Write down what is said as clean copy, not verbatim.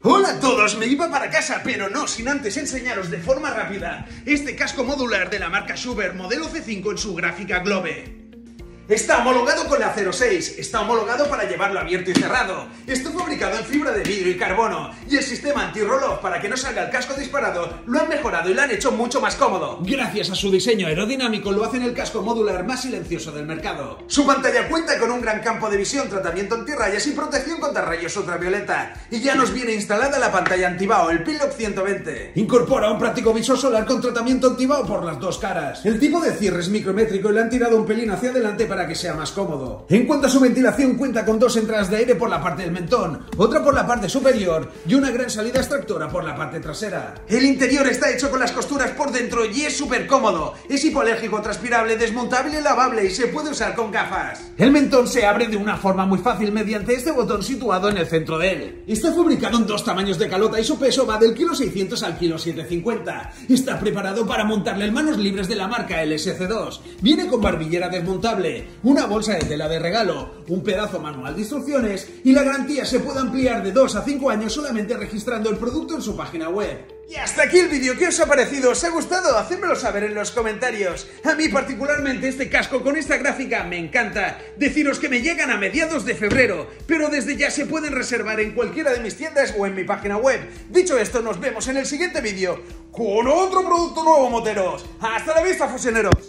Hola a todos, me iba para casa, pero no sin antes enseñaros de forma rápida este casco modular de la marca Schubert modelo C5 en su gráfica Globe. Está homologado con la 06, está homologado para llevarlo abierto y cerrado, está fabricado en fibra de vidrio y carbono, y el sistema anti-roll-off para que no salga el casco disparado lo han mejorado y lo han hecho mucho más cómodo. Gracias a su diseño aerodinámico lo hacen el casco modular más silencioso del mercado. Su pantalla cuenta con un gran campo de visión, tratamiento antirrayas y protección contra rayos ultravioleta, y ya nos viene instalada la pantalla antibao, el Pinlock 120. Incorpora un práctico visor solar con tratamiento antibao por las dos caras. El tipo de cierre es micrométrico y le han tirado un pelín hacia adelante para que sea más cómodo. En cuanto a su ventilación, cuenta con dos entradas de aire por la parte del mentón, otra por la parte superior y una gran salida extractora por la parte trasera. El interior está hecho con las costuras por dentro y es súper cómodo. Es hipoalérgico, transpirable, desmontable, lavable y se puede usar con gafas. El mentón se abre de una forma muy fácil mediante este botón situado en el centro de él. Está fabricado en dos tamaños de calota y su peso va del kilo 600 al kilo 750. Está preparado para montarle en manos libres de la marca LSC2. Viene con barbillera desmontable, una bolsa de tela de regalo, un pedazo manual de instrucciones y la garantía se puede ampliar de 2 a 5 años solamente registrando el producto en su página web. Y hasta aquí el vídeo. ¿Qué os ha parecido? ¿Os ha gustado? Hacedmelo saber en los comentarios. A mí particularmente este casco con esta gráfica me encanta. Deciros que me llegan a mediados de febrero, pero desde ya se pueden reservar en cualquiera de mis tiendas o en mi página web. Dicho esto, nos vemos en el siguiente vídeo con otro producto nuevo, moteros. ¡Hasta la vista, fusioneros!